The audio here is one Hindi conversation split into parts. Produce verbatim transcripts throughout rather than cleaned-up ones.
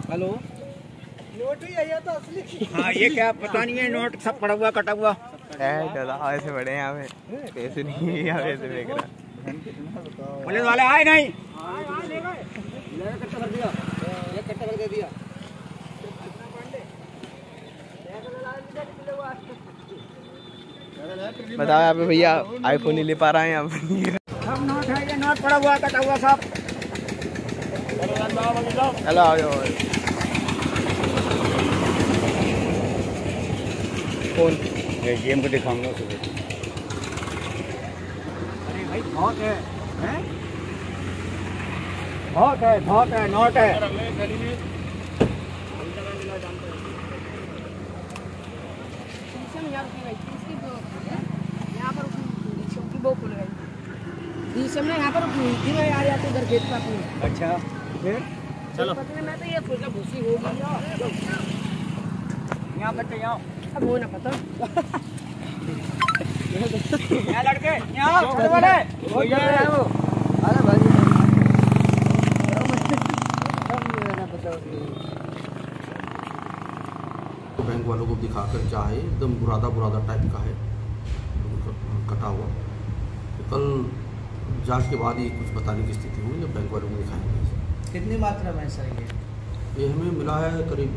हेलो, नोट ही है तो असली। हाँ ये क्या पता नहीं है, नोट सब पड़ा हुआ कटा हुआ है। ऐसे बड़े यहाँ पे पैसे नहीं, यहाँ पे देख रहा पुलिस वाले आए नहीं। बताओ यहाँ पे भैया आईफोन नहीं ले पा रहे हैं यहाँ पे। सब नोट है, ये नोट पड़ा हुआ कटा हुआ सब। हेलो आओ कौन गेम को दिखाऊंगा सुबह। अरे भाई बहुत है, हैं? बहुत है, बहुत है, नोट है। यहाँ पर वो खुल गई में यहाँ पर यार या तो उधर गेट पर अपनी। अच्छा फिर चलो, मैं तो ये फुल भूसी होगी यहाँ बच्चे यहाँ, अब वो ना पता। यहाँ लड़के यहाँ छोटे वाले वो ये है वो। अरे भाई तो बैंक वालों को दिखाकर क्या है, एकदम बुरादा बुरादा टाइप का है, कटा हुआ। तो कल जांच के बाद ही कुछ बताने की स्थिति हुई, जब बैंक वालों को दिखाएंगे। कितनी मात्रा में सर ये ये हमें मिला है करीब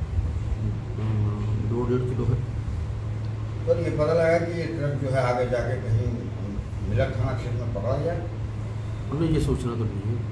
दो डेढ़ किलो है। तो ये पता लगा कि ये ट्रक जो है आगे जाके कहीं मिलक थाना क्षेत्र में पकड़ा गया। हमने ये सोचना तो नहीं है।